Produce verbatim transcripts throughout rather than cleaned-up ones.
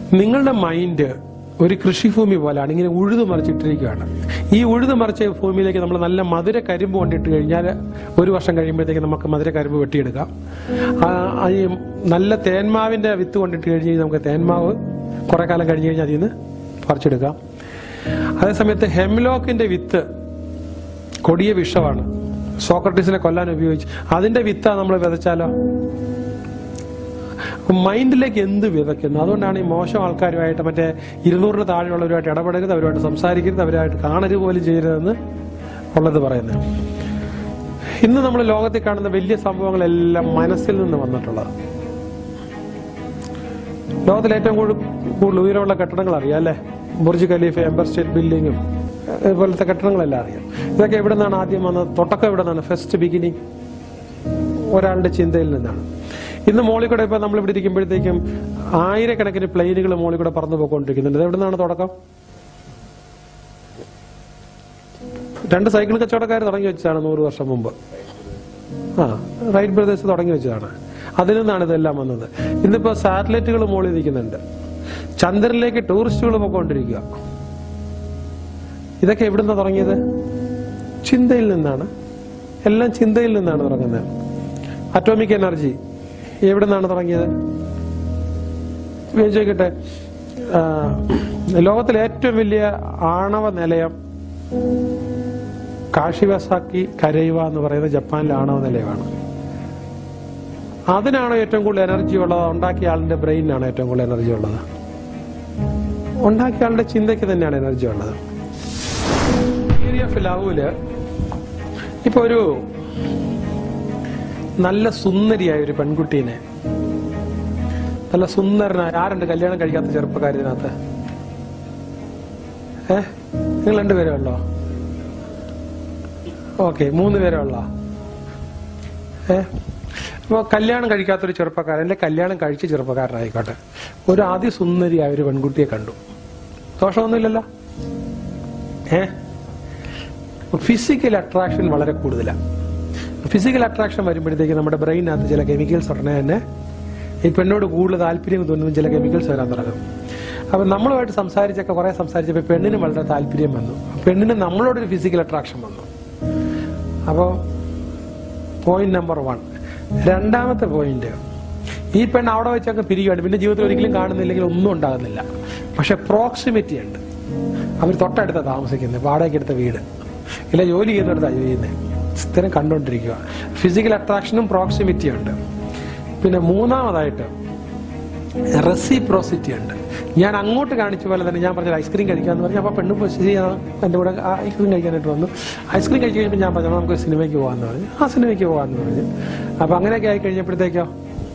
നിങ്ങളുടെ മൈൻഡ് ഒരു കൃഷിഭൂമി പോലെയാണ്, ഇങ്ങനെ ഉഴുതു മറിച്ചിട്ടിരിക്കുകയാണ്. ഈ ഉഴുതു മറിച്ച ഭൂമിയിലേക്ക് നമ്മൾ നല്ല മധുര കരിമ്പ് കൊണ്ടിട്ട് കഴിഞ്ഞാൽ ഒരു വർഷം കഴിയുമ്പോഴത്തേക്ക് നമുക്ക് മധുര കരിമ്പ് വെട്ടിയെടുക്കാം. ഈ നല്ല തേന്മാവിന്റെ വിത്ത് കൊണ്ടിട്ട് കഴിഞ്ഞ് കഴിഞ്ഞാൽ നമുക്ക് തേന്മാവ് കുറെ കാലം കഴിഞ്ഞ് കഴിഞ്ഞാൽ അതിൽ നിന്ന് പറിച്ചെടുക്കാം. അതേസമയത്ത് ഹെംലോക്കിന്റെ വിത്ത് കൊടിയ വിഷമാണ്, സോക്രട്ടീസിനെ കൊല്ലാൻ ഉപയോഗിച്ച്. അതിന്റെ വിത്താ നമ്മൾ വിതച്ചാലോ? മൈൻഡിലേക്ക് എന്ത് വിതയ്ക്കുന്നു? അതുകൊണ്ടാണ് ഈ മോശം ആൾക്കാരുമായിട്ട്, മറ്റേ ഇരുന്നൂറിന് താഴെയുള്ളവരുമായിട്ട് ഇടപെടരുത്, അവരുമായിട്ട് സംസാരിക്കരുത്, അവരുമായിട്ട് കാണരുത് പോലും ചെയ്യരുതെന്ന് ഉള്ളത് പറയുന്നത്. ഇന്ന് നമ്മൾ ലോകത്തിൽ കാണുന്ന വലിയ സംഭവങ്ങളെല്ലാം മനസ്സിൽ നിന്ന് വന്നിട്ടുള്ളത്. ലോകത്തിൽ ഏറ്റവും കൂടുതൽ ഉയരമുള്ള കെട്ടിടങ്ങൾ അറിയാം അല്ലെ? ബുർജ് ഖലീഫ, എംപയർ സ്റ്റേറ്റ് ബിൽഡിങ്ങും ഇതുപോലത്തെ കെട്ടിടങ്ങളെല്ലാം അറിയാം. ഇതൊക്കെ എവിടെ നിന്നാണ് ആദ്യം വന്നത്? തുടക്കം എവിടെ നിന്നാണ്? ഫസ്റ്റ് ബിഗിനിങ് ഒരാളുടെ ചിന്തയിൽ നിന്നാണ്. ഇന്ന് മോളിൽ കൂടെ ഇപ്പൊ നമ്മൾ ഇവിടെ ഇരിക്കുമ്പോഴത്തേക്കും ആയിരക്കണക്കിന് പ്ലെയിനുകൾ മോളിൽ കൂടെ പറന്നു പോയിക്കൊണ്ടിരിക്കുന്നുണ്ട്. എവിടെ നിന്നാണ് തുടക്കം? രണ്ട് സൈക്കിൾ കച്ചവടക്കാർ തുടങ്ങി വെച്ചതാണ് നൂറ് വർഷം മുമ്പ്. ആ റൈറ്റ് ബ്രദേഴ്സ് തുടങ്ങി വെച്ചതാണ്. അതിൽ നിന്നാണ് ഇതെല്ലാം വന്നത്. ഇന്നിപ്പോ സാറ്റലൈറ്റുകൾ മോളിൽ നിൽക്കുന്നുണ്ട്. ചന്ദ്രനിലേക്ക് ടൂറിസ്റ്റുകൾ പോയിക്കൊണ്ടിരിക്കുക. ഇതൊക്കെ എവിടുന്നാ തുടങ്ങിയത്? ചിന്തയിൽ നിന്നാണ്. എല്ലാം ചിന്തയിൽ നിന്നാണ് തുടങ്ങുന്നത്. അറ്റോമിക് എനർജി എവിടെ നിന്നാണ് തുടങ്ങിയത്? ചോദിക്കട്ടെ, ലോകത്തിലെ ഏറ്റവും വലിയ ആണവ നിലയം കാഷിവസാക്കി കരയുവ എന്ന് പറയുന്നത് ജപ്പാനിലെ ആണവ നിലയമാണ്. അതിനാണോ ഏറ്റവും കൂടുതൽ എനർജി ഉള്ളത്? ഉണ്ടാക്കിയ ആളിന്റെ ബ്രെയിനാണ് ഏറ്റവും കൂടുതൽ എനർജി ഉള്ളത്? ഉണ്ടാക്കിയ ആളുടെ ചിന്തയ്ക്ക് തന്നെയാണ് എനർജി ഉള്ളത്. തിയറി ഓഫ് ലവില് ഇപ്പൊ ഒരു നല്ല സുന്ദരിയായ ഒരു പെൺകുട്ടീനെ, നല്ല സുന്ദരനായ, ആരുണ്ട് കല്യാണം കഴിക്കാത്ത ചെറുപ്പക്കാരതിനകത്ത്? ഏ നിങ്ങൾ രണ്ടുപേരേ ഉള്ളോ? ഓക്കെ, മൂന്ന് പേരേ ഉള്ളോ? ഏ അപ്പൊ കല്യാണം കഴിക്കാത്തൊരു ചെറുപ്പക്കാരൻ, അല്ലെ കല്യാണം കഴിച്ച ചെറുപ്പക്കാരനായിക്കോട്ടെ, ഒരു അതിസുന്ദരിയായ ഒരു പെൺകുട്ടിയെ കണ്ടു. ദോഷമൊന്നുമില്ലല്ലോ. ഏ ഫിസിക്കൽ അട്രാക്ഷൻ വളരെ കൂടുതലാണ്. ഫിസിക്കൽ അട്രാക്ഷൻ വരുമ്പോഴത്തേക്ക് നമ്മുടെ ബ്രെയിനകത്ത് ചില കെമിക്കൽസ് ഉടനെ തന്നെ ഈ പെണ്ണോട് കൂടുതൽ താല്പര്യം തോന്നുന്ന ചില കെമിക്കൽസ് വരാൻ തുടങ്ങും. അപ്പൊ നമ്മളുമായിട്ട് സംസാരിച്ചൊക്കെ കുറെ സംസാരിച്ചപ്പോൾ പെണ്ണിന് വളരെ താല്പര്യം വന്നു. പെണ്ണിന് നമ്മളോടൊരു ഫിസിക്കൽ അട്രാക്ഷൻ വന്നു. അപ്പോൾ പോയിന്റ് നമ്പർ വൺ. രണ്ടാമത്തെ പോയിന്റ്, ഈ പെണ്ണ് അവിടെ വെച്ചൊക്കെ പിരിയുകയാണ്, പിന്നെ ജീവിതത്തിൽ ഒരിക്കലും കാണുന്നില്ലെങ്കിൽ ഒന്നും ഉണ്ടാകുന്നില്ല. പക്ഷെ പ്രോക്സിമിറ്റി ഉണ്ട്. അവർ തൊട്ടടുത്ത താമസിക്കുന്നത്, വാടകയ്ക്ക് എടുത്ത വീട്, ഇല്ല ജോലി ചെയ്യുന്നിടത്താണ് ചെയ്യുന്നത്, സ്ഥിരം കണ്ടുകൊണ്ടിരിക്കുക. ഫിസിക്കൽ അട്രാക്ഷനും പ്രോക്സിമിറ്റിയും ഉണ്ട്. പിന്നെ മൂന്നാമതായിട്ട് റെസിപ്രോസിറ്റി ഉണ്ട്. ഞാൻ അങ്ങോട്ട് കാണിച്ച പോലെ തന്നെ ഞാൻ പറഞ്ഞത് ഐസ്ക്രീം കഴിക്കാന്ന് പറഞ്ഞു. അപ്പൊ പെണ്ണ് ശരിയാണ് എന്റെ കൂടെ ഐസ്ക്രീം കഴിക്കാനായിട്ട് വന്നു. ഐസ്ക്രീം കഴിച്ച് കഴിഞ്ഞപ്പോൾ ഞാൻ പറഞ്ഞു നമുക്ക് സിനിമയ്ക്ക് പോകാന്ന് പറഞ്ഞു. ആ സിനിമയ്ക്ക് പോകാന്ന് പറഞ്ഞു. അപ്പൊ അങ്ങനെയൊക്കെ ആയി കഴിഞ്ഞപ്പോഴത്തേക്കോ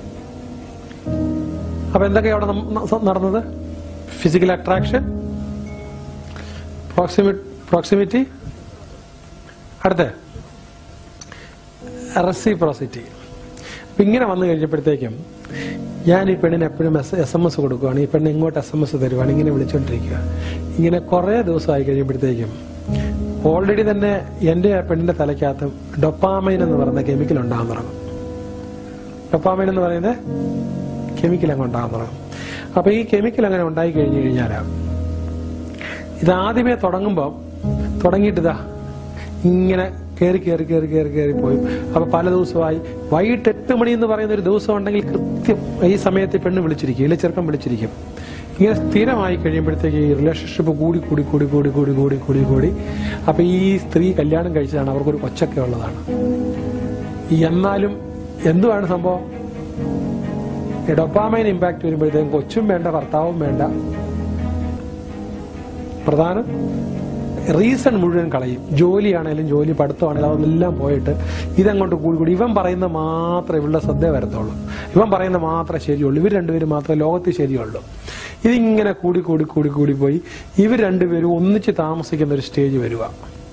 അപ്പൊ എന്തൊക്കെയാ അവിടെ നടന്നത്? ഫിസിക്കൽ അട്രാക്ഷൻ, പ്രോക്സിമി പ്രോക്സിമിറ്റി അടുത്ത റെസിപ്രോസിറ്റി. അപ്പൊ ഇങ്ങനെ വന്നു കഴിഞ്ഞപ്പോഴത്തേക്കും ഞാൻ ഈ പെണ്ണിന് എപ്പോഴും എസ് എം എസ് കൊടുക്കുകയാണ്. ഈ പെണ്ണ് ഇങ്ങോട്ട് എസ് എം എസ് തരുവാണ്, ഇങ്ങനെ വിളിച്ചോണ്ടിരിക്കുക. ഇങ്ങനെ കുറെ ദിവസമായി കഴിയുമ്പോഴത്തേക്കും ഓൾറെഡി തന്നെ എന്റെ പെണ്ണിന്റെ തലയ്ക്കകത്ത് ഡൊപ്പാമൈൻ എന്ന് പറയുന്ന കെമിക്കൽ ഉണ്ടാകാൻ തുടങ്ങും. ഡൊപ്പാമൈൻ എന്ന് പറയുന്ന കെമിക്കൽ അങ്ങ് ഉണ്ടാകാൻ തുടങ്ങും. അപ്പൊ ഈ കെമിക്കൽ അങ്ങനെ ഉണ്ടായി കഴിഞ്ഞു കഴിഞ്ഞാൽ ഇതാദ്യമേ തുടങ്ങുമ്പോൾ തുടങ്ങിയിട്ടിതാ ഇങ്ങനെ കയറി കയറി കയറി കയറി കയറി പോയി. അപ്പൊ പല ദിവസമായി വൈകിട്ട് എട്ട് മണി എന്ന് പറയുന്ന ഒരു ദിവസം ഉണ്ടെങ്കിൽ കൃത്യം ഈ സമയത്ത് പെണ്ണ് വിളിച്ചിരിക്കും, ഇല്ല ചെറുക്കം വിളിച്ചിരിക്കും. ഇങ്ങനെ സ്ഥിരമായി കഴിയുമ്പോഴത്തേക്ക് ഈ റിലേഷൻഷിപ്പ് കൂടി കൂടി കൂടി കൂടി കൂടി കൂടി കൂടി കൂടി അപ്പൊ ഈ സ്ത്രീ കല്യാണം കഴിച്ചതാണ്, അവർക്കൊരു കൊച്ചൊക്കെ ഉള്ളതാണ്. എന്നാലും എന്തുവാണ് സംഭവം? ഡൊപ്പാമൈൻ ഇമ്പാക്ട് വരുമ്പോഴത്തേക്കും കൊച്ചും വേണ്ട, ഭർത്താവും വേണ്ട, പ്രധാനം റീസൺ മുഴുവൻ കളയും. ജോലിയാണേലും ജോലി, പഠിത്തമാണേലും അതെല്ലാം പോയിട്ട് ഇതങ്ങോട്ട് കൂടി കൂടി ഇവൻ പറയുന്ന മാത്രമേ ഇവളുടെ ശ്രദ്ധ വരത്തുള്ളൂ, ഇവൻ പറയുന്ന മാത്രമേ ശരിയുള്ളൂ, ഇവർ രണ്ടുപേരും മാത്രമേ ലോകത്തിൽ ശരിയുള്ളൂ. ഇതിങ്ങനെ കൂടി കൂടി കൂടി കൂടി പോയി ഇവർ രണ്ടുപേരും ഒന്നിച്ച് താമസിക്കുന്ന ഒരു സ്റ്റേജ് വരിക.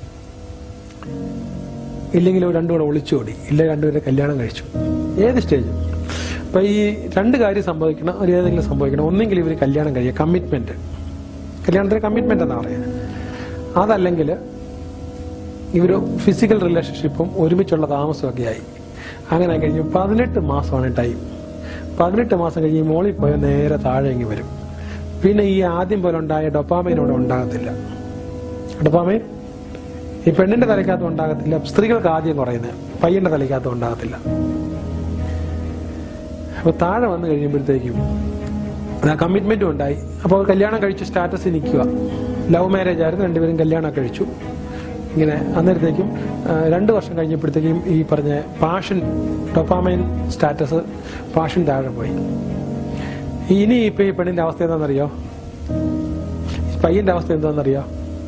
ഇല്ലെങ്കിൽ രണ്ടുകൂടെ ഒളിച്ചോടി, ഇല്ല രണ്ടുപേരെ കല്യാണം കഴിച്ചു. ഏത് സ്റ്റേജ്? അപ്പൊ ഈ രണ്ട് കാര്യം സംഭവിക്കണം, ഒരു ഏതെങ്കിലും സംഭവിക്കണം. ഒന്നെങ്കിൽ ഇവർ കല്യാണം കഴിയുക, കമ്മിറ്റ്മെന്റ്, കല്യാണത്തിന് കമ്മിറ്റ്മെന്റ് എന്നാ പറയുന്നത്. അതല്ലെങ്കിൽ ഇവര് ഫിസിക്കൽ റിലേഷൻഷിപ്പും ഒരുമിച്ചുള്ള താമസമൊക്കെ ആയി. അങ്ങനെ കഴിഞ്ഞു പതിനെട്ട് മാസമാണ് ടൈം. പതിനെട്ട് മാസം കഴിഞ്ഞ് മോളിൽ പോയാൽ നേരെ താഴെ ഇങ്ങ് വരും. പിന്നെ ഈ ആദ്യം പോലെ ഉണ്ടായ ഡൊപ്പാമൈൻ അവിടെ ഉണ്ടാകത്തില്ല. ഡൊപ്പാമൈൻ ഈ പെണ്ണിന്റെ തലയ്ക്കകത്തും ഉണ്ടാകത്തില്ല, സ്ത്രീകൾക്ക് ആദ്യം കുറയുന്നത്, പയ്യന്റെ തലയ്ക്കകത്തും ഉണ്ടാകത്തില്ല. അപ്പൊ താഴെ വന്നു കഴിയുമ്പോഴത്തേക്കും കമ്മിറ്റ്മെന്റും ഉണ്ടായി. അപ്പോൾ കല്യാണം കഴിച്ച് സ്റ്റാറ്റസ് നിൽക്കുക. ലവ് മാരേജ് ആയിരുന്നു, രണ്ടുപേരും കല്യാണം കഴിച്ചു. ഇങ്ങനെ അന്നേരത്തേക്കും രണ്ടു വർഷം കഴിഞ്ഞപ്പോഴത്തേക്കും ഈ പറഞ്ഞ പാഷൻ ഡൊപ്പാമൈൻ സ്റ്റാറ്റസ് പാഷൻ താഴെ പോയി. ഇനി ഇപ്പൊ ഈ പെണ്ണിന്റെ അവസ്ഥ എന്താണെന്നറിയോ? പയ്യന്റെ അവസ്ഥ എന്താണെന്നറിയോ?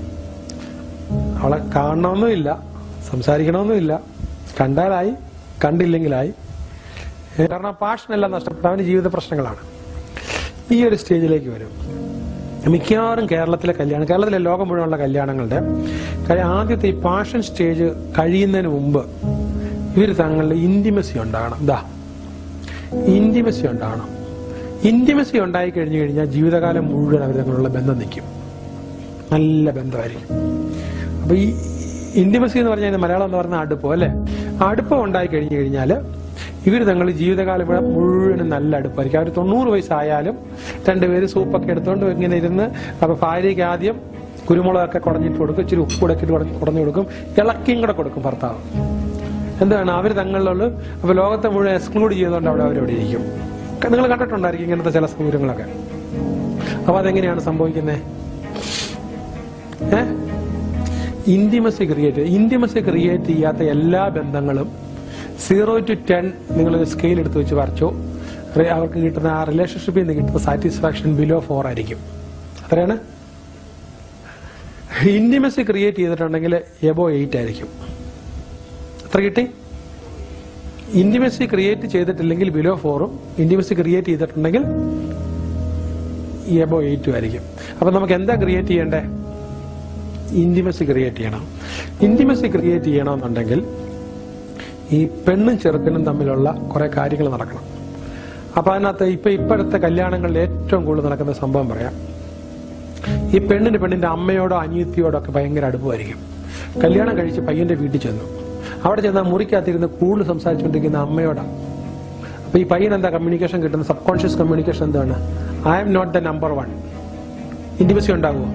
അവളെ കാണണമെന്നുമില്ല, സംസാരിക്കണമെന്നുമില്ല, കണ്ടാലായി, കണ്ടില്ലെങ്കിലായി. കാരണം പാഷനെല്ലാം നഷ്ടപ്പെട്ട അവന് ജീവിത പ്രശ്നങ്ങളാണ്. ഈ ഒരു സ്റ്റേജിലേക്ക് വരും മിക്കവാറും കേരളത്തിലെ കല്യാണം, കേരളത്തിലെ ലോകം മുഴുവനുള്ള കല്യാണങ്ങളുടെ ആദ്യത്തെ ഈ പാഷൻ സ്റ്റേജ് കഴിയുന്നതിന് മുമ്പ് ഇവർ തങ്ങളുടെ ഇന്റിമസി ഉണ്ടാകണം. ഇതാ ഇന്റിമസി ഉണ്ടാകണം. ഇന്റിമസി ഉണ്ടായി കഴിഞ്ഞു കഴിഞ്ഞാൽ ജീവിതകാലം മുഴുവൻ അവർ തമ്മിലുള്ള ബന്ധം നിൽക്കും, നല്ല ബന്ധമായിരിക്കും. അപ്പൊ ഈ ഇന്റിമസി എന്ന് പറഞ്ഞാൽ മലയാളം എന്ന് പറഞ്ഞാൽ അടുപ്പം അല്ലെ. അടുപ്പം ഉണ്ടായി കഴിഞ്ഞു കഴിഞ്ഞാൽ ഇവർ തങ്ങൾ ജീവിതകാലം ഇവിടെ മുഴുവനും നല്ല അടുപ്പായിരിക്കും. അവർ തൊണ്ണൂറ് വയസ്സായാലും രണ്ടുപേര് സൂപ്പൊക്കെ എടുത്തുകൊണ്ട് ഇങ്ങനെ ഇരുന്ന് അപ്പൊ ഭാര്യയ്ക്ക് ആദ്യം കുരുമുളകൊക്കെ കുടഞ്ഞിട്ട് കൊടുക്കും, ഇച്ചിരി ഉപ്പ് കൂടെ ഇട്ട് കുടഞ്ഞു കൊടുക്കും, ഇളക്കിയും കൂടെ കൊടുക്കും ഭർത്താവ്. എന്താണ് അവർ തങ്ങളിലുള്ള അപ്പൊ ലോകത്തെ മുഴുവൻ എക്സ്ക്ലൂഡ് ചെയ്തുകൊണ്ട് അവിടെ അവരവിടെ ഇരിക്കും. നിങ്ങൾ കണ്ടിട്ടുണ്ടായിരിക്കും ഇങ്ങനത്തെ ചില സൗകര്യങ്ങളൊക്കെ. അപ്പൊ അതെങ്ങനെയാണ് സംഭവിക്കുന്നത്? ഏഹ് ഇന്റിമസി ക്രിയേറ്റ് ഇന്റിമസി ക്രിയേറ്റ് ചെയ്യാത്ത എല്ലാ ബന്ധങ്ങളും സീറോ ടു ടെൻ നിങ്ങൾ സ്കെയിൽ എടുത്ത് വെച്ച് വരച്ചോ, അവർക്ക് കിട്ടുന്ന ആ റിലേഷൻഷിപ്പിൽ നിന്ന് കിട്ടുന്ന സാറ്റിസ്ഫാക്ഷൻ ബിലോ ഫോർ ആയിരിക്കും. അത്രയാണ്. ഇന്റിമസി ക്രിയേറ്റ് ചെയ്തിട്ടുണ്ടെങ്കിൽ എബോ എയ്റ്റ് ആയിരിക്കും. എത്ര കിട്ടി? ഇന്റിമസി ക്രിയേറ്റ് ചെയ്തിട്ടില്ലെങ്കിൽ ബിലോ ഫോറും, ഇന്റിമസി ക്രിയേറ്റ് ചെയ്തിട്ടുണ്ടെങ്കിൽ എബോ എയ്റ്റും ആയിരിക്കും. അപ്പൊ നമുക്ക് എന്താ ക്രിയേറ്റ് ചെയ്യണ്ടേ? ഇന്റിമസി ക്രിയേറ്റ് ചെയ്യണം. ഇന്റിമസി ക്രിയേറ്റ് ചെയ്യണമെന്നുണ്ടെങ്കിൽ ഈ പെണ്ണും ചെറുക്കനും തമ്മിലുള്ള കുറെ കാര്യങ്ങൾ നടക്കണം. അപ്പൊ അതിനകത്ത് ഇപ്പൊ ഇപ്പോഴത്തെ കല്യാണങ്ങളിൽ ഏറ്റവും കൂടുതൽ നടക്കുന്ന സംഭവം പറയാം. ഈ പെണ്ണിന് പെണ്ണിന്റെ അമ്മയോടോ അനിയത്തിയോടോ ഒക്കെ ഭയങ്കര അടുപ്പമായിരിക്കും. കല്യാണം കഴിച്ച് പയ്യന്റെ വീട്ടിൽ ചെന്നു, അവിടെ ചെന്നാൽ മുറിക്കകത്തിരുന്ന് കൂടുതൽ സംസാരിച്ചുകൊണ്ടിരിക്കുന്ന അമ്മയോടാണ്. അപ്പൊ ഈ പയ്യൻ എന്താ കമ്മ്യൂണിക്കേഷൻ കിട്ടുന്ന? സബ് കോൺഷ്യസ് കമ്മ്യൂണിക്കേഷൻ എന്താണ്? I am not the number one. Intimacy ഉണ്ടാകുമോ?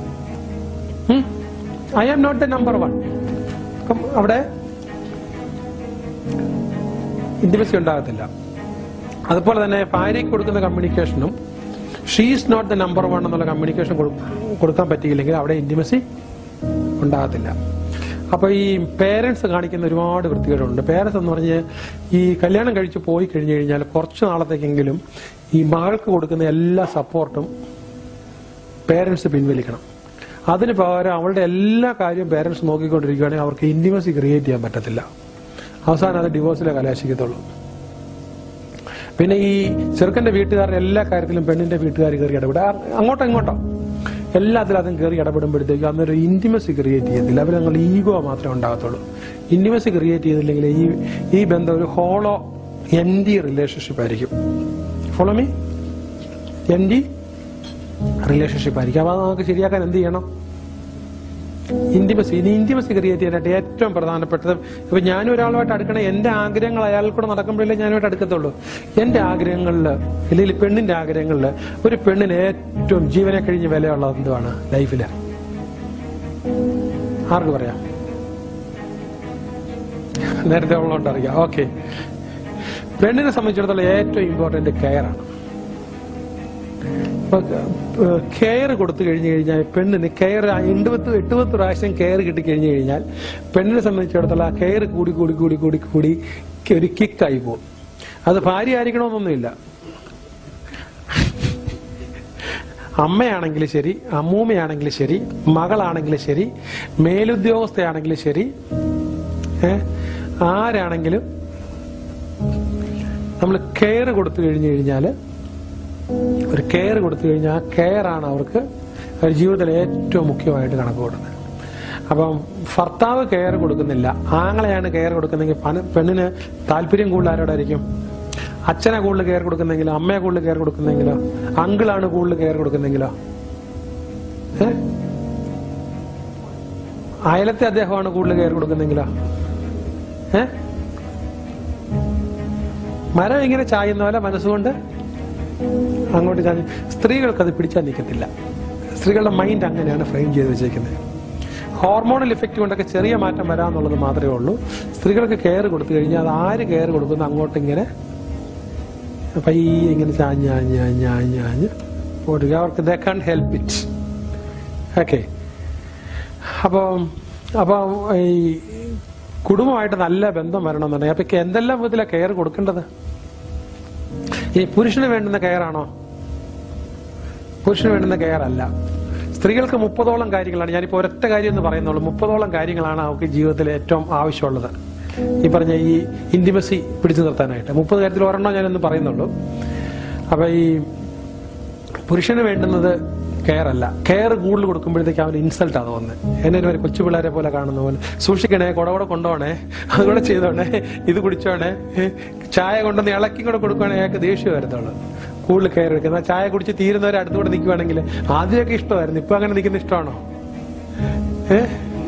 I am not the number one. അവിടെ ഇന്റിമസി ഉണ്ടാകത്തില്ല. അതുപോലെ തന്നെ ഭാര്യയ്ക്ക് കൊടുക്കുന്ന കമ്മ്യൂണിക്കേഷനും she's not the number one എന്നുള്ള കമ്മ്യൂണിക്കേഷൻ കൊടുക്കാൻ പറ്റിയില്ലെങ്കിൽ അവിടെ ഇന്റിമസി ഉണ്ടാകത്തില്ല. അപ്പൊ ഈ പേരൻസ് കാണിക്കുന്ന ഒരുപാട് വൃത്തികേടുണ്ട്. പേരൻസ് എന്ന് പറഞ്ഞ് ഈ കല്യാണം കഴിച്ച് പോയി കഴിഞ്ഞു കഴിഞ്ഞാൽ കുറച്ച് നാളത്തേക്കെങ്കിലും ഈ മകൾക്ക് കൊടുക്കുന്ന എല്ലാ സപ്പോർട്ടും പേരൻസ് പിൻവലിക്കണം. അതിന് പകരം അവളുടെ എല്ലാ കാര്യവും പേരൻസ് നോക്കിക്കൊണ്ടിരിക്കുകയാണെങ്കിൽ അവർക്ക് ഇന്റിമസി ക്രിയേറ്റ് ചെയ്യാൻ പറ്റത്തില്ല. അവസാനം അത് ഡിവോഴ്സിലെ കലാശിക്കത്തുള്ളൂ. പിന്നെ ഈ ചെറുക്കന്റെ വീട്ടുകാരുടെ എല്ലാ കാര്യത്തിലും പെണ്ണിന്റെ വീട്ടുകാർ കയറി ഇടപെടുക, അങ്ങോട്ടോ ഇങ്ങോട്ടോ എല്ലാത്തിലും അതും കയറി ഇടപെടുമ്പോഴത്തേക്കും അന്നൊരു ഇന്റിമസി ക്രിയേറ്റ് ചെയ്യത്തില്ല. അവർ ഞങ്ങൾ ഈഗോ മാത്രമേ ഉണ്ടാകത്തുള്ളൂ. ഇന്റിമസി ക്രിയേറ്റ് ചെയ്തില്ലെങ്കിൽ ഈ ഈ ബന്ധം ഒരു ഹോളോ എൻഡി റിലേഷൻഷിപ്പ് ആയിരിക്കും. Follow me? എൻഡി റിലേഷൻഷിപ്പ് ആയിരിക്കും. അപ്പൊ അത് നമുക്ക് ശരിയാക്കാൻ എന്ത് ചെയ്യണം? ഇന്റിമസി. ഇനി ഇന്റിമസി ക്രിയേറ്റ് ചെയ്യാനായിട്ട് ഏറ്റവും പ്രധാനപ്പെട്ടത്, ഇപ്പൊ ഞാനും ഒരാളുമായിട്ട് അടുക്കണേ, എന്റെ ആഗ്രഹങ്ങൾ അയാൾ കൂടെ നടക്കുമ്പോഴല്ലേ ഞാനുമായിട്ട് അടുക്കത്തുള്ളൂ. എന്റെ ആഗ്രഹങ്ങളിൽ അല്ലെങ്കിൽ പെണ്ണിന്റെ ആഗ്രഹങ്ങളിൽ ഒരു പെണ്ണിന് ഏറ്റവും ജീവനെ കഴിഞ്ഞ് വിലയുള്ളത് എന്തുവാണ് ലൈഫില്? ആർക്ക് പറയാം? നേരത്തെ ഉള്ളതുകൊണ്ട് അറിയാം. ഓക്കെ, പെണ്ണിനെ സംബന്ധിച്ചിടത്തോളം ഏറ്റവും ഇമ്പോർട്ടന്റ് കെയർ ആണ്. കെയർ കൊടുത്തു കഴിഞ്ഞു കഴിഞ്ഞാൽ പെണ്ണിന് കെയർ എൺപത്തി എട്ടുപത്ത് പ്രാവശ്യം കെയർ കിട്ടിക്കഴിഞ്ഞു കഴിഞ്ഞാൽ പെണ്ണിനെ സംബന്ധിച്ചിടത്തോളം ആ കെയർ കൂടി കൂടി കൂടി കൂടി കൂടി ഒരു കിക്കായി പോകും. അത് ഭാര്യ ആയിരിക്കണമെന്നൊന്നുമില്ല. അമ്മയാണെങ്കിലും ശരി, അമ്മൂമ്മയാണെങ്കിലും ശരി, മകളാണെങ്കിലും ശരി, മേലുദ്യോഗസ്ഥയാണെങ്കിലും ശരി, ആരാണെങ്കിലും നമ്മൾ കെയർ കൊടുത്തു കഴിഞ്ഞു കഴിഞ്ഞാൽ ഒരു കെയർ കൊടുത്തു കഴിഞ്ഞാൽ ആ കെയർ ആണ് അവർക്ക് അവർ ജീവിതത്തിൽ ഏറ്റവും മുഖ്യമായിട്ട് കണക്ക് കൊടുക്കുന്നത്. അപ്പം ഭർത്താവ് കെയർ കൊടുക്കുന്നില്ല, ആങ്ങളെയാണ് കെയർ കൊടുക്കുന്നെങ്കിൽ പെണ്ണിന് താല്പര്യം കൂടുതൽ ആരോടായിരിക്കും? അച്ഛനെ കൂടുതൽ കെയർ കൊടുക്കുന്നെങ്കിലോ, അമ്മയെ കൂടുതൽ കെയർ കൊടുക്കുന്നെങ്കിലോ, അങ്കിളാണ് കൂടുതൽ കെയർ കൊടുക്കുന്നെങ്കിലോ, ഏഹ് അയലത്തെ അദ്ദേഹമാണ് കൂടുതൽ കെയർ കൊടുക്കുന്നെങ്കിലോ, ഏഹ് മരം ഇങ്ങനെ ചായുന്ന പോലെ മനസ്സുകൊണ്ട് അങ്ങോട്ട് ചാഞ്ഞ്. സ്ത്രീകൾക്ക് അത് പിടിച്ചാൽ നിൽക്കത്തില്ല. സ്ത്രീകളുടെ മൈൻഡ് അങ്ങനെയാണ് ഫ്രെയിം ചെയ്ത് വെച്ചേക്കുന്നത്. ഹോർമോണൽ ഇഫക്റ്റ് കൊണ്ടൊക്കെ ചെറിയ മാറ്റം വരാമെന്നുള്ളത് മാത്രമേ ഉള്ളൂ. സ്ത്രീകൾക്ക് കെയർ കൊടുത്തു കഴിഞ്ഞാൽ അത് ആര് കെയർ കൊടുക്കുന്നു അങ്ങോട്ട് ഇങ്ങനെ പയ്യെ ഇങ്ങനെ ചാഞ്ഞ് ചാഞ്ഞ് ചാഞ്ഞ് ചാഞ്ഞ് ചാഞ്ഞ് പോരുക. അവർക്ക് they can help it. Okay. അപ്പം അപ്പം ഈ കുടുംബമായിട്ട് നല്ല ബന്ധം വരണമെന്നുണ്ടെങ്കിൽ അപ്പൊ എന്തെല്ലാം വിധത്തിലാണ് കെയർ കൊടുക്കേണ്ടത്? ഈ പുരുഷന് വേണ്ടുന്ന കെയറാണോ? പുരുഷന് വേണ്ടുന്ന കെയർ അല്ല. സ്ത്രീകൾക്ക് മുപ്പതോളം കാര്യങ്ങളാണ്. ഞാനിപ്പോൾ ഒരൊറ്റ കാര്യം എന്ന് പറയുന്നുള്ളൂ. മുപ്പതോളം കാര്യങ്ങളാണ് അവർക്ക് ജീവിതത്തിൽ ഏറ്റവും ആവശ്യമുള്ളത്. ഈ പറഞ്ഞ ഈ ഇന്റിമസി പിടിച്ചു നിർത്താനായിട്ട് മുപ്പത് കാര്യത്തിൽ ഒരെണ്ണം ഞാനെന്ന് പറയുന്നുള്ളൂ. അപ്പൊ ഈ പുരുഷന് വേണ്ടുന്നത് കെയർ അല്ല. കെയർ കൂടുതൽ കൊടുക്കുമ്പോഴത്തേക്ക് അവന് ഇൻസൾട്ട് ആണ് തോന്നുന്നത്. എന്നെ ഒരു കൊച്ചു പിള്ളേരെ പോലെ കാണുന്ന പോലെ. സൂക്ഷിക്കണേ, കുടകൂടെ കൊണ്ടോണേ, അതുകൂടെ ചെയ്തോണേ, ഇത് കുടിച്ചോണേ, ചായ കൊണ്ടുവന്ന് ഇളക്കി കൂടെ കൊടുക്കുകയാണെങ്കിൽ അയാൾക്ക് ദേഷ്യം വരത്തുള്ളൂ. കൂടുതൽ കെയർ എടുക്കുന്നത്. ചായ കുടിച്ച് തീരുന്നവരെ അടുത്തുകൂടെ നിൽക്കുവാണെങ്കിൽ ആദ്യമൊക്കെ ഇഷ്ടമായിരുന്നു, ഇപ്പൊ അങ്ങനെ നിൽക്കുന്ന ഇഷ്ടമാണോ? ഏഹ്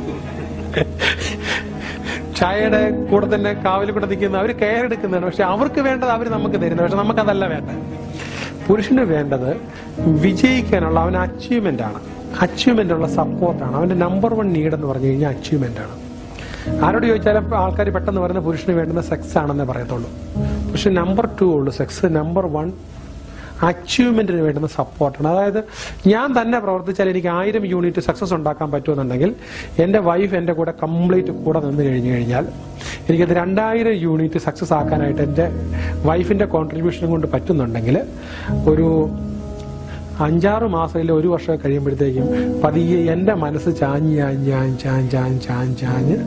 ചായയുടെ കൂടെ തന്നെ കാവലിൽ കൂടെ നിൽക്കുന്ന അവര് കെയർ എടുക്കുന്നതാണ്. പക്ഷെ അവർക്ക് വേണ്ടത് അവർ നമുക്ക് തരുന്നത്. പക്ഷെ നമുക്കതല്ല വേണ്ടത്. പുരുഷന് വേണ്ടത് വിജയിക്കാനുള്ള അവന് അച്ചീവ്മെന്റ് ആണ്. അച്ചീവ്മെന്റ് ഉള്ള സപ്പോർട്ടാണ്. അവന്റെ നമ്പർ വൺ നീഡ് എന്ന് പറഞ്ഞു കഴിഞ്ഞാൽ അച്ചീവ്മെന്റ് ആണ്. ആരോട് ചോദിച്ചാലും ആൾക്കാർ പെട്ടെന്ന് പറയുന്ന പുരുഷന് വേണ്ടുന്ന സെക്സ് ആണെന്നേ പറയത്തുള്ളൂ. പക്ഷെ നമ്പർ ടു ഉള്ളൂ സെക്സ്. നമ്പർ വൺ അച്ചീവ്മെന്റിന് വേണ്ടുന്ന സപ്പോർട്ടാണ്. അതായത് ഞാൻ തന്നെ പ്രവർത്തിച്ചാൽ എനിക്ക് ആയിരം യൂണിറ്റ് സക്സസ് ഉണ്ടാക്കാൻ പറ്റുമെന്നുണ്ടെങ്കിൽ എൻ്റെ വൈഫ് എൻ്റെ കൂടെ കംപ്ലീറ്റ് കൂടെ നിന്ന് കഴിഞ്ഞു കഴിഞ്ഞാൽ എനിക്കത് രണ്ടായിരം യൂണിറ്റ് സക്സസ് ആക്കാനായിട്ട് എൻ്റെ വൈഫിന്റെ കോൺട്രിബ്യൂഷൻ കൊണ്ട് പറ്റുന്നുണ്ടെങ്കിൽ ഒരു അഞ്ചാറ് മാസം ഇല്ല ഒരു വർഷം കഴിയുമ്പോഴത്തേക്കും പതിയെ എൻ്റെ മനസ്സ് ചാഞ്ഞ് ചാഞ്ഞ് ചാഞ്ഞ് ചാഞ്ഞ് ചാഞ്ഞ് ചാഞ്ഞ്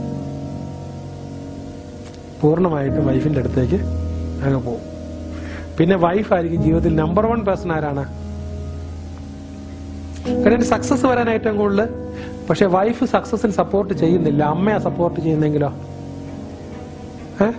പൂർണ്ണമായിട്ടും വൈഫിന്റെ അടുത്തേക്ക് അങ്ങ് പോകും. പിന്നെ വൈഫായിരിക്കും ജീവിതത്തിൽ നമ്പർ വൺ പേഴ്സൺ. ആരാണ്? കാരണം സക്സസ് വരാൻ ഏറ്റവും കൂടുതൽ. പക്ഷെ വൈഫ് സക്സസിന് സപ്പോർട്ട് ചെയ്യുന്നില്ല, അമ്മയെ സപ്പോർട്ട് ചെയ്യുന്നെങ്കിലോ ഏഹ്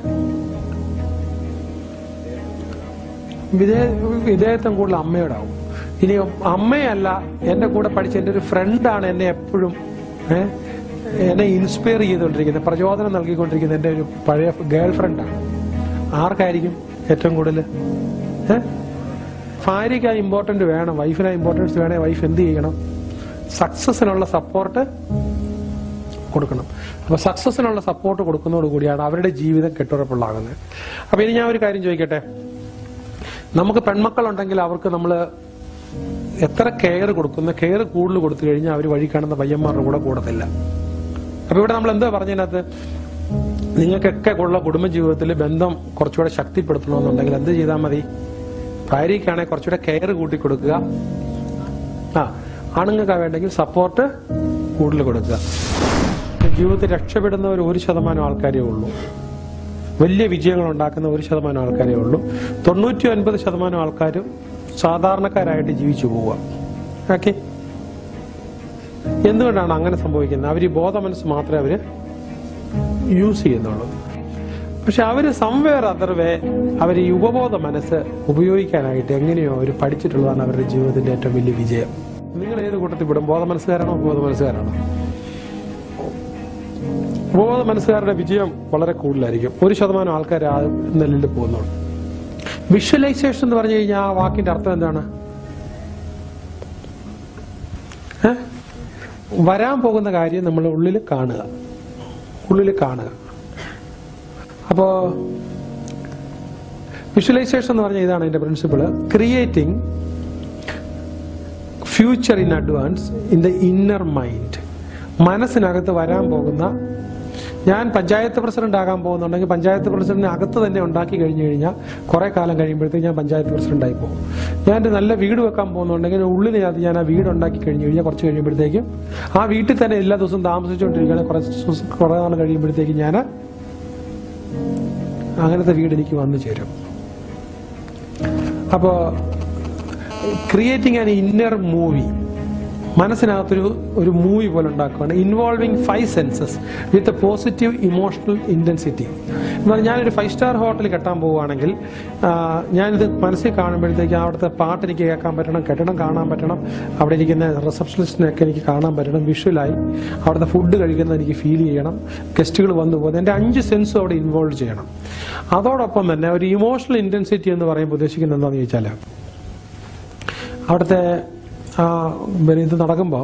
വിധേയ വിധേയത്വം കൂടുതൽ അമ്മയോടാവും. ഇനി അമ്മയല്ല, എന്റെ കൂടെ പഠിച്ച എൻ്റെ ഒരു ഫ്രണ്ടാണ് എന്നെ എപ്പോഴും ഏഹ് എന്നെ ഇൻസ്പയർ ചെയ്തുകൊണ്ടിരിക്കുന്നത്, പ്രചോദനം നൽകിക്കൊണ്ടിരിക്കുന്നത് എൻ്റെ ഒരു പഴയ ഗേൾ ഫ്രണ്ടാണ്. ആർക്കായിരിക്കും ഏറ്റവും കൂടുതൽ? ഏഹ് ഭാര്യയ്ക്ക് ആ ഇമ്പോർട്ടന്റ് വേണം, വൈഫിന് ആ ഇമ്പോർട്ടൻസ് വേണേ വൈഫ് എന്ത് ചെയ്യണം? സക്സസിനുള്ള സപ്പോർട്ട് കൊടുക്കണം. അപ്പൊ സക്സസിനുള്ള സപ്പോർട്ട് കൊടുക്കുന്നതോടുകൂടിയാണ് അവരുടെ ജീവിതം കെട്ടുറപ്പുള്ളാകുന്നത്. അപ്പൊ ഇനി ഞാൻ ഒരു കാര്യം ചോദിക്കട്ടെ. നമുക്ക് പെൺമക്കളുണ്ടെങ്കിൽ അവർക്ക് നമ്മൾ എത്ര കെയർ കൊടുക്കുന്ന കെയർ കൂടുതൽ കൊടുത്തു കഴിഞ്ഞാൽ അവർ വഴി കാണുന്ന പയ്യന്മാരുടെ കൂടെ കൂടത്തില്ല. അപ്പൊ ഇവിടെ നമ്മൾ എന്താ പറഞ്ഞതിനകത്ത്? നിങ്ങൾക്കൊക്കെ ഉള്ള കുടുംബജീവിതത്തിൽ ബന്ധം കുറച്ചുകൂടെ ശക്തിപ്പെടുത്തണമെന്നുണ്ടെങ്കിൽ എന്ത് ചെയ്താൽ മതി? ഭാര്യയ്ക്കാണെങ്കിൽ കുറച്ചുകൂടെ കെയർ കൂട്ടി കൊടുക്കുക. ആ ആണുങ്ങൾക്ക് വേണ്ടെങ്കിൽ സപ്പോർട്ട് കൂടുതൽ കൊടുക്കുക. ജീവിതത്തിൽ രക്ഷപ്പെടുന്നവർ ഒരു ശതമാനം ആൾക്കാരേ ഉള്ളൂ. വലിയ വിജയങ്ങൾ ഉണ്ടാക്കുന്ന ഒരു ശതമാനം ആൾക്കാരേ ഉള്ളൂ. തൊണ്ണൂറ്റി ഒൻപത് ശതമാനം ആൾക്കാരും സാധാരണക്കാരായിട്ട് ജീവിച്ചു പോവുക. ഓക്കെ. എന്തുകൊണ്ടാണ് അങ്ങനെ സംഭവിക്കുന്നത്? അവർ ഈ ബോധ മനസ്സ് മാത്രമേ അവര് യൂസ് ചെയ്യുന്നുള്ളൂ. പക്ഷെ അവര് സംവേർ അതർ വേ അവർ ഈ ഉപബോധ മനസ്സ് ഉപയോഗിക്കാനായിട്ട് എങ്ങനെയോ അവർ പഠിച്ചിട്ടുള്ളതാണ് അവരുടെ ജീവിതത്തിന്റെ ഏറ്റവും വലിയ വിജയം. നിങ്ങൾ ഏത് കൂട്ടത്തിൽ പെടും? ബോധ മനസ്സുകാരാണോ ഉപബോധ മനസ്സുകാരാണോ? ഉപബോധ മനസ്സുകാരുടെ വിജയം വളരെ കൂടുതലായിരിക്കും. ഒരു ശതമാനം ആൾക്കാർ ആ നിലയിൽ പോകുന്നുള്ളൂ. വിഷ്വലൈസേഷൻ എന്ന് പറഞ്ഞു കഴിഞ്ഞാൽ ആ വാക്കിന്റെ അർത്ഥം എന്താണ്? വരാൻ പോകുന്ന കാര്യം നമ്മൾ ഉള്ളിൽ കാണുക, ഉള്ളിൽ കാണുക. അപ്പോ വിഷ്വലൈസേഷൻ എന്ന് പറഞ്ഞാൽ ഇതാണ് ഇതിന്റെ principle. Creating future in advance in the inner mind. മനസ്സിനകത്ത് വരാൻ പോകുന്ന, ഞാൻ പഞ്ചായത്ത് പ്രസിഡന്റ് ആകാൻ പോകുന്നുണ്ടെങ്കിൽ പഞ്ചായത്ത് പ്രസിഡന്റിനെ അകത്ത് തന്നെ ഉണ്ടാക്കി കഴിഞ്ഞു കഴിഞ്ഞാൽ കുറെ കാലം കഴിയുമ്പോഴത്തേക്ക് ഞാൻ പഞ്ചായത്ത് പ്രസിഡന്റ് ആയി പോകും. ഞാൻ ഒരു നല്ല വീട് വെക്കാൻ പോകുന്നുണ്ടെങ്കിൽ ഉള്ളിനകത്ത് ഞാൻ ആ വീട് ഉണ്ടാക്കി കഴിഞ്ഞു കഴിഞ്ഞാൽ കുറച്ച് കഴിയുമ്പോഴത്തേക്കും ആ വീട്ടിൽ തന്നെ എല്ലാ ദിവസവും താമസിച്ചുകൊണ്ടിരിക്കുകയാണ്. കുറെ കുറെ നാൾ കഴിയുമ്പോഴത്തേക്ക് ഞാൻ അങ്ങനത്തെ വീട് എനിക്ക് വന്നു ചേരും. അപ്പോ ക്രിയേറ്റിംഗ് ആൻ ഇന്നർ മൂവി, മനസ്സിനകത്തൊരു ഒരു മൂവി പോലെ ഉണ്ടാക്കുകയാണ്. Involving five senses with a positive emotional intensity. എന്നാൽ ഞാനൊരു ഫൈവ് സ്റ്റാർ ഹോട്ടൽ കെട്ടാൻ പോവുകയാണെങ്കിൽ ഞാനിത് മനസ്സിൽ കാണുമ്പോഴത്തേക്ക് അവിടുത്തെ പാട്ട് എനിക്ക് കേൾക്കാൻ പറ്റണം, കെട്ടിടം കാണാൻ പറ്റണം, അവിടെ ഇരിക്കുന്ന റിസപ്ഷനിസ്റ്റിനെയൊക്കെ എനിക്ക് കാണാൻ പറ്റണം, വിഷ്വലായി അവിടുത്തെ ഫുഡ് കഴിക്കുന്നത് എനിക്ക് ഫീൽ ചെയ്യണം, ഗസ്റ്റുകൾ വന്നു പോകുന്നത്, എൻ്റെ അഞ്ച് സെൻസും അവിടെ ഇൻവോൾവ് ചെയ്യണം. അതോടൊപ്പം തന്നെ ഒരു ഇമോഷണൽ ഇന്റൻസിറ്റി എന്ന് പറയുമ്പോൾ ഉദ്ദേശിക്കുന്നത് എന്താണെന്ന് ചോദിച്ചാൽ അവിടുത്തെ ഇത് നടക്കുമ്പോൾ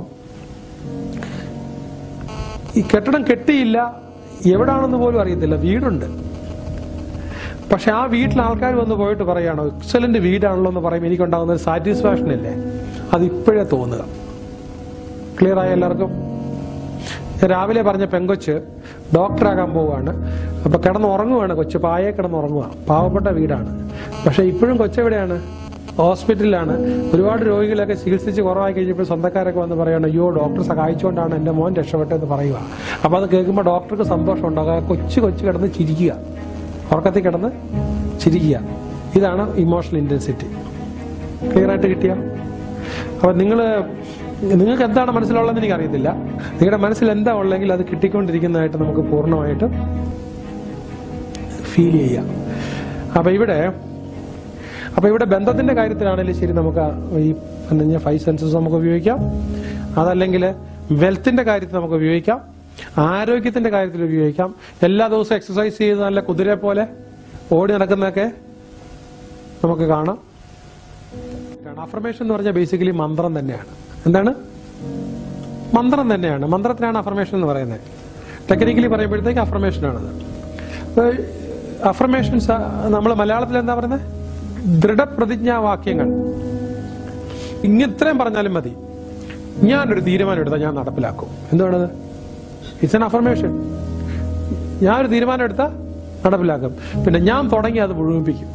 ഈ കെട്ടിടം കെട്ടിയില്ല, എവിടാണെന്ന് പോലും അറിയത്തില്ല, വീടുണ്ട്. പക്ഷെ ആ വീട്ടിൽ ആൾക്കാർ വന്ന് പോയിട്ട് പറയുകയാണോ എക്സലന്റ് വീടാണല്ലോ എന്ന് പറയുമ്പോൾ എനിക്കുണ്ടാകുന്ന ഒരു സാറ്റിസ്ഫാക്ഷൻ ഇല്ലേ, അത് ഇപ്പോഴേ തോന്നുക. ക്ലിയർ ആയ എല്ലാവർക്കും? രാവിലെ പറഞ്ഞ പെങ്കൊച്ച് ഡോക്ടറാകാൻ പോവുകയാണ്. അപ്പൊ കിടന്ന് ഉറങ്ങുവാണ് കൊച്ച്, പായെ കിടന്ന് ഉറങ്ങുക. പാവപ്പെട്ട വീടാണ്, പക്ഷെ ഇപ്പോഴും കൊച്ചെവിടെയാണ്? ഹോസ്പിറ്റലിലാണ്. ഒരുപാട് രോഗികളൊക്കെ ചികിത്സിച്ച് കുറവായി കഴിഞ്ഞപ്പോൾ സ്വന്തക്കാരൊക്കെ വന്ന് പറയുകയാണ്, അയ്യോ ഡോക്ടർ സഹായിച്ചുകൊണ്ടാണ് എൻ്റെ മോൻ രക്ഷപ്പെട്ടതെന്ന് പറയുക. അപ്പൊ അത് കേൾക്കുമ്പോൾ ഡോക്ടർക്ക് സന്തോഷം ഉണ്ടാകുക. കൊച്ചു കൊച്ചു കിടന്ന് ചിരിക്കുക, ഉറക്കത്തിൽ കിടന്ന് ചിരിക്കുക. ഇതാണ് ഇമോഷണൽ ഇന്റൻസിറ്റി. ക്ലിയർ ആയിട്ട് കിട്ടിയ? അപ്പൊ നിങ്ങള് നിങ്ങൾക്ക് എന്താണ് മനസ്സിലുള്ളതെന്ന് എനിക്കറിയത്തില്ല. നിങ്ങളുടെ മനസ്സിൽ എന്താ ഉള്ളെങ്കിൽ അത് കിട്ടിക്കൊണ്ടിരിക്കുന്നതായിട്ട് നമുക്ക് പൂർണ്ണമായിട്ട് ഫീൽ ചെയ്യാം. അപ്പൊ ഇവിടെ അപ്പൊ ഇവിടെ ബന്ധത്തിന്റെ കാര്യത്തിലാണെങ്കിലും ശരി, നമുക്ക് ഈ പറഞ്ഞ ഫൈവ് സെൻസസ് നമുക്ക് ഉപയോഗിക്കാം. അതല്ലെങ്കിൽ വെൽത്തിന്റെ കാര്യത്തിൽ നമുക്ക് ഉപയോഗിക്കാം, ആരോഗ്യത്തിന്റെ കാര്യത്തിൽ ഉപയോഗിക്കാം. എല്ലാ ദിവസവും എക്സസൈസ് ചെയ്ത് നല്ല കുതിരയെ പോലെ ഓടി നടക്കുന്നതൊക്കെ നമുക്ക് കാണാം. അഫർമേഷൻ എന്ന് പറഞ്ഞാൽ ബേസിക്കലി മന്ത്രം തന്നെയാണ്. എന്താണ്? മന്ത്രം തന്നെയാണ്. മന്ത്രത്തിനാണ് അഫർമേഷൻ എന്ന് പറയുന്നത്. ടെക്നിക്കലി പറയുമ്പോഴത്തേക്ക് അഫർമേഷനാണത്. അഫർമേഷൻസ് നമ്മൾ മലയാളത്തിൽ എന്താ പറയുന്നത്? ദൃഢപ്രതിജ്ഞാവാക്യങ്ങൾ. ഇങ്ങത്രയും പറഞ്ഞാലും മതി. ഞാനൊരു തീരുമാനം എടുത്താൽ ഞാൻ നടപ്പിലാക്കും. എന്തുവാണത്? It's an affirmation. ഞാനൊരു തീരുമാനം എടുത്താൽ നടപ്പിലാക്കും. പിന്നെ ഞാൻ തുടങ്ങി അത് മുഴുമിപ്പിക്കും.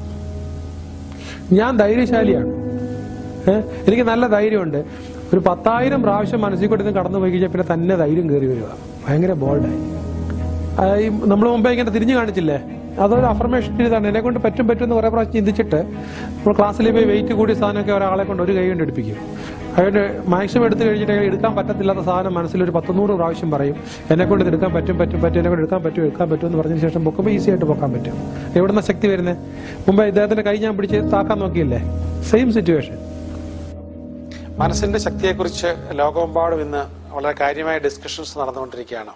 ഞാൻ ധൈര്യശാലിയാണ്. ഏഹ് എനിക്ക് നല്ല ധൈര്യമുണ്ട്. ഒരു പത്തായിരം പ്രാവശ്യം മനസ്സിൽ കൊടുത്ത് കടന്നു പോയി കഴിഞ്ഞാൽ പിന്നെ തന്നെ ധൈര്യം കയറി വരിക. ഭയങ്കര ബോൾഡായി. നമ്മൾ മുമ്പേ ഇങ്ങനെ തിരിഞ്ഞു കാണിച്ചില്ലേ, അതൊരു അഫർമേഷൻ ഇതാണ്. എന്നെ കൊണ്ട് പറ്റും പറ്റും എന്ന് കുറെ പ്രാവശ്യം ചിന്തിച്ചിട്ട് നമ്മൾ ക്ലാസ്സിൽ പോയി വെയിറ്റ് കൂടിയ സാധനമൊക്കെ ഒരാളെ കൊണ്ട് ഒരു കൈ കൊണ്ട് എടുപ്പിക്കും. അതുകൊണ്ട് മാക്സിമം എടുത്തു കഴിഞ്ഞിട്ട് എടുക്കാൻ പറ്റത്തില്ലാത്ത സാധനം മനസ്സിലൊരു പത്തുനൂറ് പ്രാവശ്യം പറയും, എന്നെ കൊണ്ട് എടുക്കാൻ പറ്റും പറ്റും പറ്റും എന്നെ കൊണ്ട് എടുക്കാൻ പറ്റും എടുക്കാൻ പറ്റും എന്ന് പറഞ്ഞതിന് ശേഷം പൊക്കുമ്പോൾ ഈസി ആയിട്ട് പൊക്കാൻ പറ്റും. എവിടുന്ന ശക്തി വരുന്നത്? മുമ്പ് ഇദ്ദേഹത്തിന്റെ കൈ ഞാൻ പിടിച്ച് താക്കാൻ നോക്കിയില്ലേ? Same situation. മനസ്സിന്റെ ശക്തിയെക്കുറിച്ച് ലോകമെമ്പാടും ഇന്ന് വളരെ കാര്യമായ ഡിസ്കഷൻസ് നടന്നുകൊണ്ടിരിക്കുകയാണ്.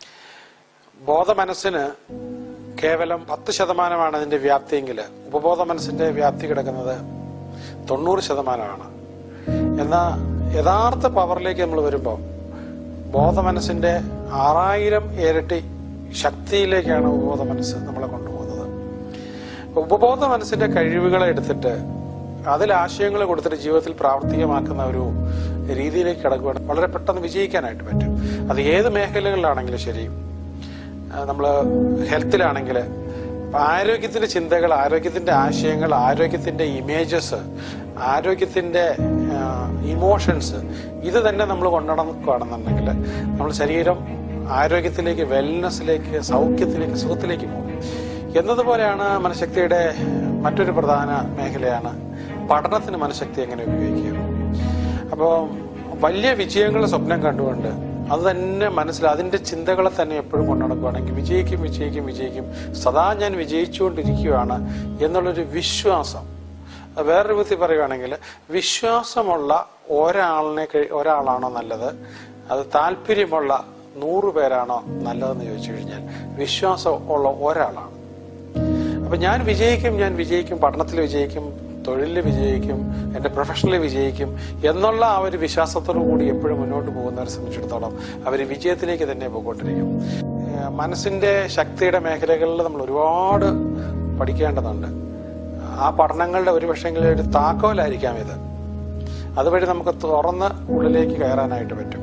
ബോധ മനസ്സിന് കേവലം പത്ത് ശതമാനമാണ് അതിന്റെ വ്യാപ്തിയെങ്കിൽ ഉപബോധ മനസ്സിന്റെ വ്യാപ്തി കിടക്കുന്നത് തൊണ്ണൂറ് ശതമാനമാണ്. എന്നാൽ യഥാർത്ഥ പവറിലേക്ക് നമ്മൾ വരുമ്പോൾ ബോധ മനസ്സിന്റെ ആറായിരം ഇരട്ടി ശക്തിയിലേക്കാണ് ഉപബോധ മനസ്സ് നമ്മളെ കൊണ്ടുപോകുന്നത്. ഉപബോധ മനസ്സിന്റെ കഴിവുകളെ എടുത്തിട്ട് അതിൽ ആശയങ്ങൾ കൊടുത്തിട്ട് ജീവിതത്തിൽ പ്രാവർത്തികമാക്കുന്ന ഒരു രീതിയിലേക്ക് കിടക്കുകയാണ് വളരെ പെട്ടെന്ന് വിജയിക്കാനായിട്ട് പറ്റും. അത് ഏത് മേഖലകളിലാണെങ്കിലും ശരി. നമ്മൾ ഹെൽത്തിലാണെങ്കിൽ ആരോഗ്യത്തിന്റെ ചിന്തകൾ, ആരോഗ്യത്തിന്റെ ആശയങ്ങൾ, ആരോഗ്യത്തിന്റെ ഇമേജസ്, ആരോഗ്യത്തിന്റെ ഇമോഷൻസ്, ഇത് തന്നെ നമ്മൾ കൊണ്ടുനടക്കുകയാണെന്നുണ്ടെങ്കിൽ നമ്മൾ ശരീരം ആരോഗ്യത്തിലേക്ക്, വെൽനെസ്സിലേക്ക്, സൗഖ്യത്തിലേക്ക്, സുഖത്തിലേക്ക് പോകും. എന്നതുപോലെയാണ് മനഃശക്തിയുടെ മറ്റൊരു പ്രധാന മേഖലയാണ് പഠനത്തിന് മനഃശക്തി എങ്ങനെ ഉപയോഗിക്കുക. അപ്പോൾ വലിയ വിജയങ്ങളുടെ സ്വപ്നം കണ്ടുകൊണ്ട് അത് തന്നെ മനസ്സിൽ അതിന്റെ ചിന്തകളെ തന്നെ എപ്പോഴും കൊണ്ടുനടക്കുകയാണെങ്കിൽ വിജയിക്കും വിജയിക്കും വിജയിക്കും സദാ ഞാൻ വിജയിച്ചുകൊണ്ടിരിക്കുകയാണ് എന്നുള്ളൊരു വിശ്വാസം. വേറൊരു വിധത്തിൽ പറയുകയാണെങ്കിൽ വിശ്വാസമുള്ള ഒരാളിനെ ഒരാളാണോ നല്ലത്, അത് താല്പര്യമുള്ള നൂറു പേരാണോ നല്ലതെന്ന് ചോദിച്ചു കഴിഞ്ഞാൽ വിശ്വാസം ഉള്ള ഒരാളാണ്. അപ്പൊ ഞാൻ വിജയിക്കും ഞാൻ വിജയിക്കും പഠനത്തിൽ വിജയിക്കും, തൊഴിലിൽ വിജയിക്കും, എന്റെ പ്രൊഫഷനിൽ വിജയിക്കും എന്നുള്ള ആ ഒരു വിശ്വാസത്തോടു കൂടി എപ്പോഴും മുന്നോട്ട് പോകുന്നവരെ സംബന്ധിച്ചിടത്തോളം അവർ വിജയത്തിലേക്ക് തന്നെ പോയിക്കൊണ്ടിരിക്കും. മനസ്സിന്റെ ശക്തിയുടെ മേഖലകളിൽ നമ്മൾ ഒരുപാട് പഠിക്കേണ്ടതുണ്ട്. ആ പഠനങ്ങളുടെ ഒരു പക്ഷെങ്കിലും ഒരു താക്കോലായിരിക്കാം ഇത്. അതുവഴി നമുക്ക് തുറന്ന് ഉള്ളിലേക്ക് കയറാനായിട്ട് പറ്റും.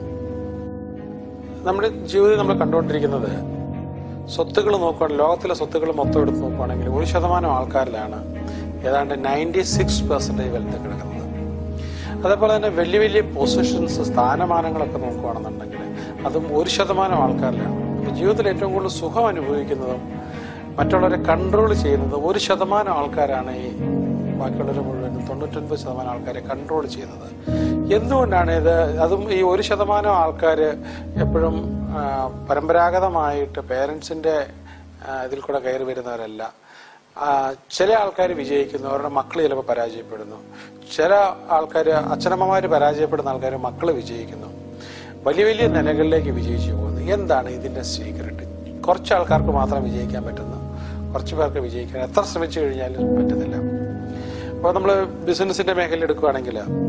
നമ്മുടെ ജീവിതം നമ്മൾ കണ്ടുകൊണ്ടിരിക്കുന്നത് സ്വത്തുകൾ നോക്കുകയാണെങ്കിൽ ലോകത്തിലെ സ്വത്തുകൾ മൊത്തം എടുത്ത് നോക്കുകയാണെങ്കിൽ ഒരു ശതമാനം ആൾക്കാരിലാണ് ഏതാണ്ട് നയൻറ്റി സിക്സ് പെർസെന്റേജ് വെൽത്ത് കിടക്കുന്നത്. അതേപോലെ തന്നെ വലിയ വലിയ പൊസിഷൻസ്, സ്ഥാനമാനങ്ങളൊക്കെ നോക്കുകയാണെന്നുണ്ടെങ്കിൽ അതും ഒരു ശതമാനം ആൾക്കാരിലാണ്. അപ്പൊ ജീവിതത്തിൽ ഏറ്റവും കൂടുതൽ സുഖം അനുഭവിക്കുന്നതും മറ്റുള്ളവരെ കൺട്രോൾ ചെയ്യുന്നതും ഒരു ശതമാനം ആൾക്കാരാണ്. ഈ ബാക്കിയുള്ളവർ മുഴുവൻ തൊണ്ണൂറ്റൊൻപത് ശതമാനം ആൾക്കാരെ കൺട്രോൾ ചെയ്യുന്നത്. എന്തുകൊണ്ടാണ് ഇത്? അതും ഈ ഒരു ശതമാനം ആൾക്കാർ എപ്പോഴും പരമ്പരാഗതമായിട്ട് പേരൻസിന്റെ ഇതിൽ കൂടെ കയറി വരുന്നവരല്ല. ചില ആൾക്കാർ വിജയിക്കുന്നു, അവരുടെ മക്കൾ ചിലപ്പോൾ പരാജയപ്പെടുന്നു. ചില ആൾക്കാർ, അച്ഛനമ്മമാർ പരാജയപ്പെടുന്ന ആൾക്കാർ മക്കൾ വിജയിക്കുന്നു. വലിയ വലിയ നിലകളിലേക്ക് വിജയിച്ചു പോകുന്നു. എന്താണ് ഇതിന്റെ സീക്രട്ട്? കുറച്ച് ആൾക്കാർക്ക് മാത്രം വിജയിക്കാൻ പറ്റുന്നു, കുറച്ച് പേർക്ക് വിജയിക്കാൻ എത്ര ശ്രമിച്ചു കഴിഞ്ഞാലും പറ്റുന്നില്ല. അപ്പോൾ നമ്മൾ ബിസിനസിന്റെ മേഖല എടുക്കുകയാണെങ്കിൽ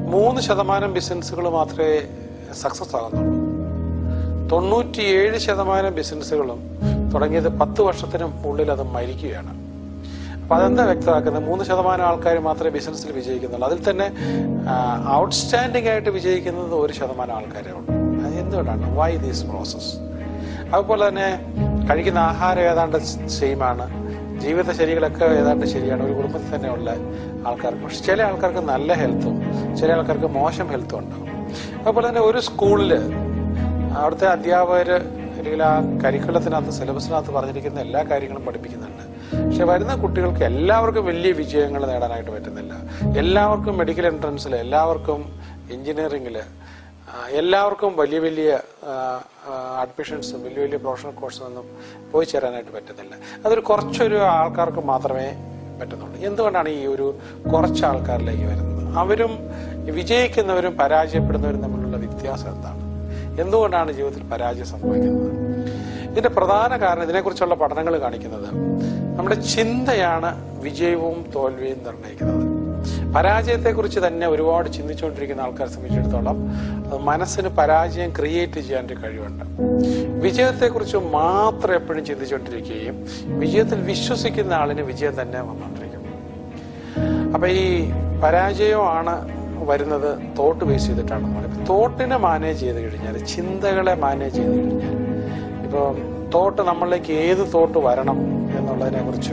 മൂന്ന് ശതമാനം ബിസിനസ്സുകൾ മാത്രമേ സക്സസ് ആകുന്നുള്ളൂ. തൊണ്ണൂറ്റിയേഴ് ശതമാനം ബിസിനസ്സുകളും തുടങ്ങിയത് പത്ത് വർഷത്തിനും ഉള്ളിൽ അത് മരിക്കുകയാണ്. അപ്പൊ അതെന്താ വ്യക്തമാക്കുന്നത്? മൂന്ന് ശതമാനം ആൾക്കാർ മാത്രമേ ബിസിനസ്സിൽ വിജയിക്കുന്നുള്ളൂ. അതിൽ തന്നെ ഔട്ട്സ്റ്റാൻഡിംഗ് ആയിട്ട് വിജയിക്കുന്നത് ഒരു ശതമാനം ആൾക്കാരേ ഉള്ളൂ. അത് എന്തുകൊണ്ടാണ്? Why this process? അതുപോലെ തന്നെ കഴിക്കുന്ന ആഹാരം ഏതാണ്ട് സെയിമാണ്, ജീവിതശൈലികളൊക്കെ ഏതാണ്ട് ശരിയാണ്, ഒരു കുടുംബത്തിൽ തന്നെ ഉള്ള ആൾക്കാർക്ക്. പക്ഷെ ചില ആൾക്കാർക്ക് നല്ല ഹെൽത്തും ചില ആൾക്കാർക്ക് മോശം ഹെൽത്തും ഉണ്ടാകും. അതുപോലെ തന്നെ ഒരു സ്കൂളിൽ അവിടുത്തെ അധ്യാപകർ അല്ലെങ്കിൽ ആ കരിക്കുലത്തിനകത്ത് സിലബസിനകത്ത് പറഞ്ഞിരിക്കുന്ന എല്ലാ കാര്യങ്ങളും പഠിപ്പിക്കുന്നുണ്ട്. പക്ഷെ വരുന്ന കുട്ടികൾക്ക് എല്ലാവർക്കും വലിയ വിജയങ്ങൾ നേടാനായിട്ട് പറ്റുന്നില്ല. എല്ലാവർക്കും മെഡിക്കൽ എൻട്രൻസിൽ, എല്ലാവർക്കും എഞ്ചിനീയറിംഗിൽ, എല്ലാവർക്കും വലിയ വലിയ അഡ്മിഷൻസും വലിയ വലിയ പ്രൊഫഷണൽ കോഴ്സുമൊന്നും പോയി ചേരാനായിട്ട് പറ്റുന്നില്ല. അതൊരു കുറച്ചൊരു ആൾക്കാർക്ക് മാത്രമേ പറ്റുന്നുള്ളൂ. എന്തുകൊണ്ടാണ് ഈ ഒരു കുറച്ച് ആൾക്കാരിലേക്ക് വരുന്നത്? അവരും വിജയിക്കുന്നവരും പരാജയപ്പെടുന്നവരും തമ്മിലുള്ള വ്യത്യാസം എന്താണ്? എന്തുകൊണ്ടാണ് ജീവിതത്തിൽ പരാജയം സംഭവിക്കുന്നത്? ഇതിന്റെ പ്രധാന കാരണം, ഇതിനെക്കുറിച്ചുള്ള പഠനങ്ങൾ കാണിക്കുന്നത്, നമ്മുടെ ചിന്തയാണ് വിജയവും തോൽവിയും നിർണ്ണയിക്കുന്നത്. പരാജയത്തെക്കുറിച്ച് തന്നെ ഒരുപാട് ചിന്തിച്ചുകൊണ്ടിരിക്കുന്ന ആൾക്കാരെ സംബന്ധിച്ചിടത്തോളം മനസ്സിന് പരാജയം ക്രിയേറ്റ് ചെയ്യാനൊരു കഴിവുണ്ട്. വിജയത്തെക്കുറിച്ച് മാത്രം എപ്പോഴും ചിന്തിച്ചുകൊണ്ടിരിക്കുകയും വിജയത്തിൽ വിശ്വസിക്കുന്ന ആളിന് വിജയം തന്നെ വന്നുകൊണ്ടിരിക്കും. അപ്പൊ ഈ പരാജയമാണ് വരുന്നത് തോട്ട് ബേസ് ചെയ്തിട്ടാണെന്ന് പറയുന്നത്. തോട്ടിനെ മാനേജ് ചെയ്ത് കഴിഞ്ഞാൽ, ചിന്തകളെ മാനേജ് ചെയ്ത് കഴിഞ്ഞാൽ, ഇപ്പോൾ തോട്ട് നമ്മളിലേക്ക് ഏത് തോട്ട് വരണം എന്നുള്ളതിനെ കുറിച്ച്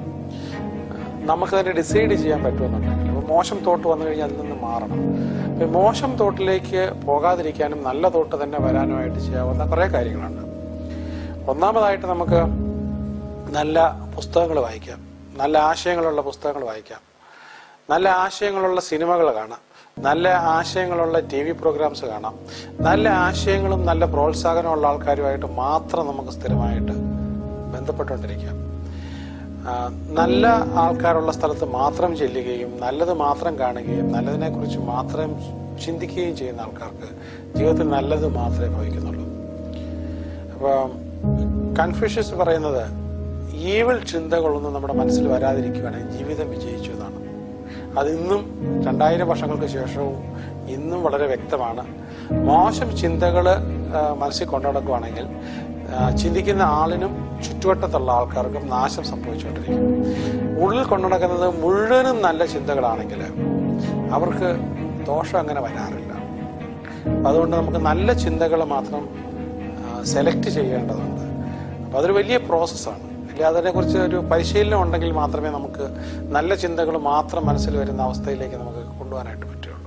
നമുക്ക് തന്നെ ഡിസൈഡ് ചെയ്യാൻ പറ്റുമെന്നുണ്ടെങ്കിൽ, അപ്പോൾ മോശം തോട്ട് വന്നു കഴിഞ്ഞാൽ അതിൽ നിന്ന് മാറണം. അപ്പോൾ മോശം തോട്ടിലേക്ക് പോകാതിരിക്കാനും നല്ല തോട്ട് തന്നെ വരാനുമായിട്ട് ചെയ്യാവുന്ന കുറേ കാര്യങ്ങളുണ്ട്. ഒന്നാമതായിട്ട് നമുക്ക് നല്ല പുസ്തകങ്ങൾ വായിക്കാം, നല്ല ആശയങ്ങളുള്ള പുസ്തകങ്ങൾ വായിക്കാം, നല്ല ആശയങ്ങളുള്ള സിനിമകൾ കാണാം, നല്ല ആശയങ്ങളുള്ള ടി വി പ്രോഗ്രാംസ് കാണാം. നല്ല ആശയങ്ങളും നല്ല പ്രോത്സാഹനമുള്ള ആൾക്കാരുമായിട്ട് മാത്രം നമുക്ക് സ്ഥിരമായിട്ട് ബന്ധപ്പെട്ടുകൊണ്ടിരിക്കാം. നല്ല ആൾക്കാരുള്ള സ്ഥലത്ത് മാത്രം ചെല്ലുകയും നല്ലത് മാത്രം കാണുകയും നല്ലതിനെ കുറിച്ച് മാത്രം ചിന്തിക്കുകയും ചെയ്യുന്ന ആൾക്കാർക്ക് ജീവിതത്തിൽ നല്ലത് മാത്രമേ ഭവിക്കുന്നുള്ളൂ. അപ്പോൾ കൺഫ്യൂഷ്യസ് പറയുന്നത്, ഈവിൾ ചിന്തകളൊന്നും നമ്മുടെ മനസ്സിൽ വരാതിരിക്കുകയാണെങ്കിൽ ജീവിതം വിജയിച്ചു എന്നാണ്. അതിന്നും രണ്ടായിരം വർഷങ്ങൾക്ക് ശേഷവും ഇന്നും വളരെ വ്യക്തമാണ്. മോശം ചിന്തകൾ മനസ്സിൽ കൊണ്ടുനടക്കുകയാണെങ്കിൽ ചിന്തിക്കുന്ന ആളിനും ചുറ്റുവട്ടത്തുള്ള ആൾക്കാർക്കും നാശം സംഭവിച്ചുകൊണ്ടിരിക്കും. ഉള്ളിൽ കൊണ്ടുനടക്കുന്നത് മുഴുവനും നല്ല ചിന്തകളാണെങ്കിൽ അവർക്ക് ദോഷം അങ്ങനെ വരാറില്ല. അതുകൊണ്ട് നമുക്ക് നല്ല ചിന്തകൾ മാത്രം സെലക്ട് ചെയ്യേണ്ടതുണ്ട്. അപ്പം അതൊരു വലിയ പ്രോസസ്സാണ്. അല്ലെങ്കിൽ അതിനെക്കുറിച്ച് ഒരു പരിശീലനം ഉണ്ടെങ്കിൽ മാത്രമേ നമുക്ക് നല്ല ചിന്തകൾ മാത്രം മനസ്സിൽ വരുന്ന അവസ്ഥയിലേക്ക് നമുക്ക് കൊണ്ടുപോകാനായിട്ട് പറ്റുള്ളൂ.